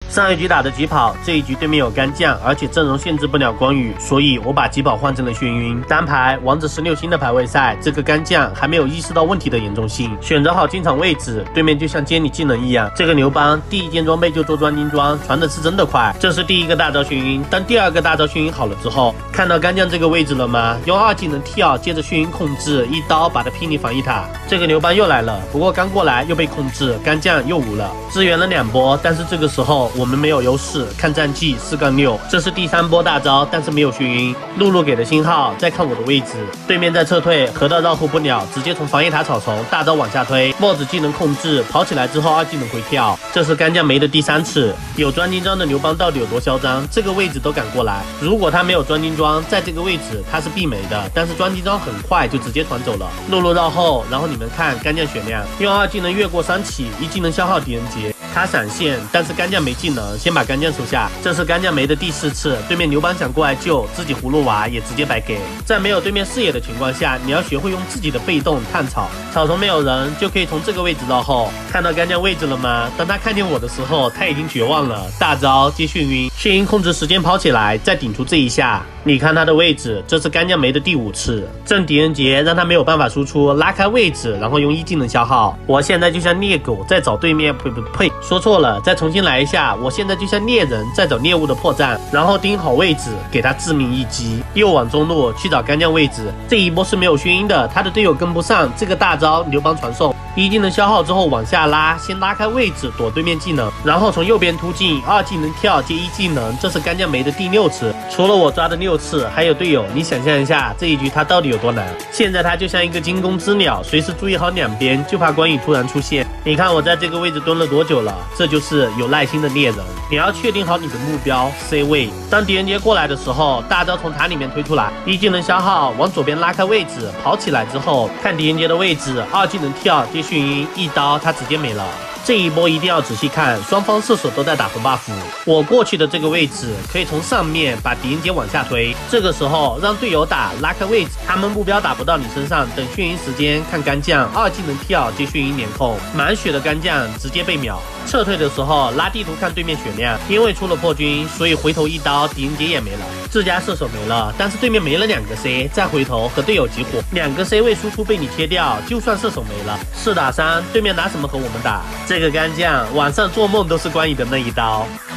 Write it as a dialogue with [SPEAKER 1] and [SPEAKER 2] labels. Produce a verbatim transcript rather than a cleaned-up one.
[SPEAKER 1] 上一局打的疾跑，这一局对面有干将，而且阵容限制不了光宇，所以我把疾跑换成了眩晕。单排王者十六星的排位赛，这个干将还没有意识到问题的严重性，选择好进场位置，对面就像接你技能一样。这个刘邦第一件装备就做专精装，传的是真的快。这是第一个大招眩晕，当第二个大招眩晕好了之后，看到干将这个位置了吗？用二技能跳，接着眩晕控制，一刀把他劈离防御塔。这个刘邦又来了，不过刚过来又被控制，干将又无了，支援了两波，但是这个时候我们没有优势。看战绩四杠六，这是第三波大招，但是没有眩晕。露露给的信号，再看我的位置，对面在撤退，河道绕后不了，直接从防御塔草丛大招往下推，墨子技能控制，跑起来之后二技能回跳。这是干将没的第三次。有专精装的刘邦到底有多嚣张？这个位置都敢过来。如果他没有专精装，在这个位置他是必没的，但是专精装很快就直接传走了。露露绕后，然后你们看干将血量，用二技能越过三起，一技能消耗狄仁杰。他闪现，但是干将没技能，先把干将收下。这是干将没的第四次，对面刘邦想过来救，自己葫芦娃也直接白给。在没有对面视野的情况下，你要学会用自己的被动探草，草丛没有人，就可以从这个位置绕后。看到干将位置了吗？当他看见我的时候，他已经绝望了。大招接眩晕，眩晕控制时间跑起来，再顶出这一下。你看他的位置，这是干将没的第五次，正狄仁杰让他没有办法输出，拉开位置，然后用一技能消耗。我现在就像猎狗在找对面，呸呸呸，说错了，再重新来一下。我现在就像猎人在找猎物的破绽，然后盯好位置，给他致命一击。又往中路去找干将位置，这一波是没有眩晕的，他的队友跟不上。这个大招刘邦传送，一技能消耗之后往下拉，先拉开位置躲对面技能，然后从右边突进，二技能跳接一技能。这是干将没的第六次，除了我抓的六次，还有队友。你想象一下这一局他到底有多难？现在他就像一个惊弓之鸟，随时注意好两边，就怕关羽突然出现。你看我在这个位置蹲了多久了？这就是有耐心的猎人。你要确定好你的目标 C 位，当狄仁杰过来的时候，大招从塔里面推出来，一技能消耗，往左边拉开位置，跑起来之后看狄仁杰的位置，二技能跳接眩晕，一刀他直接没了。这一波一定要仔细看，双方射手都在打红 buff。我过去的这个位置可以从上面把狄仁杰往下推，这个时候让队友打，拉开位置，他们目标打不到你身上，等眩晕时间看干将，二技能跳接眩晕连控，满血的干将直接被秒。撤退的时候拉地图看对面血量，因为出了破军，所以回头一刀狄仁杰也没了，自家射手没了，但是对面没了两个 C， 再回头和队友集火，两个 C 位输出被你切掉，就算射手没了，四打三，对面拿什么和我们打？这个干将晚上做梦都是关羽的那一刀。